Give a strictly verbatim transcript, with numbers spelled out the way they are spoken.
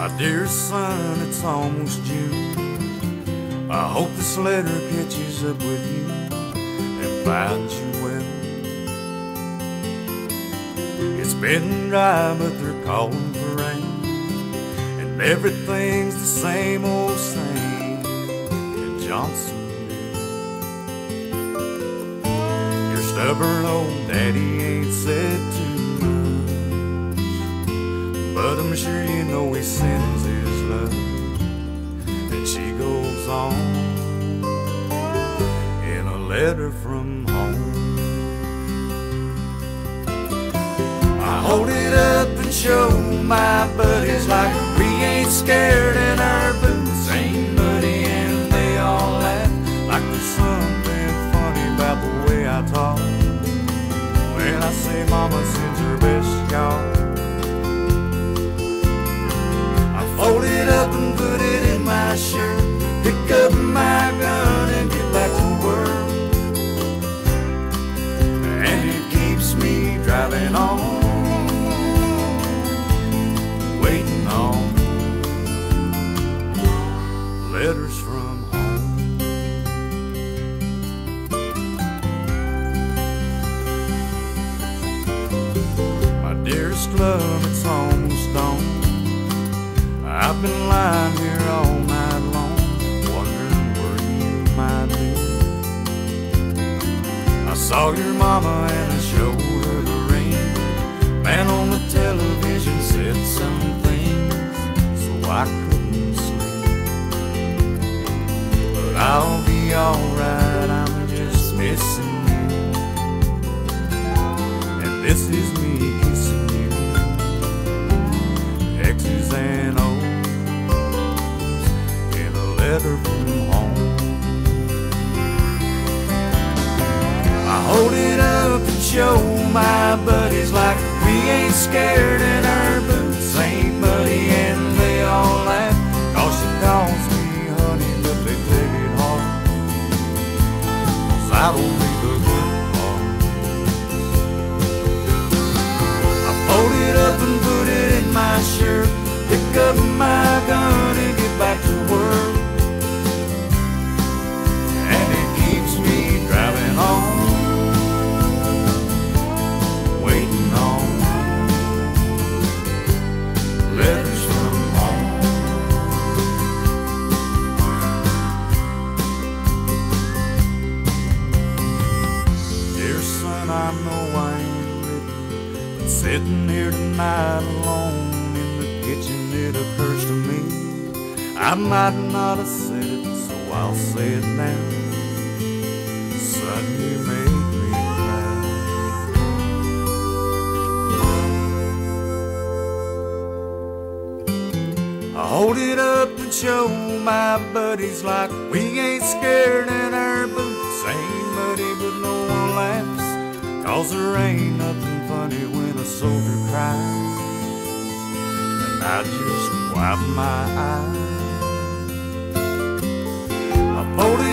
My dearest son, it's almost June. I hope this letter catches up with you and finds you well. It's been dry, but they're calling for rain, and everything's the same old same in Johnsonville. Your stubborn old daddy ain't said too much, but I'm sure you know he sends his love. And she goes on in a letter from home. I hold it up and show my buddies like we ain't scared in our boots, ain't muddy, and they all laugh like there's something funny about the way I talk when I say mama sends her best y'all. Fold it up and put it in my shirt, pick up my gun and get back to work. And it keeps me driving on, waiting on letters from home. My dearest love, it's almost dawn. I've been lying here all night long, wondering where you might be. I saw your mama and I showed her the ring. Man on the television said some things, so I couldn't sleep. But I'll be alright, I'm just missing you. And this is me kissing you, X's and O's, letter from home. I hold it up and show my buddies like we ain't scared in our boots, ain't muddy, and they all laugh, cause she calls me honey, but they take it hard, cause I don't leave the good parts. I fold it up and put it in my shirt, pick up my gun and get back to work. I know I ain't living, but sitting here tonight alone in the kitchen, it occurs to me I might not have said it, so I'll say it now. Son, you make me proud. I hold it up and show my buddies like we ain't scared in our boots, ain't muddy, but no one laughs, cause there ain't nothing funny when a soldier cries. And I just wipe my eyes. I fold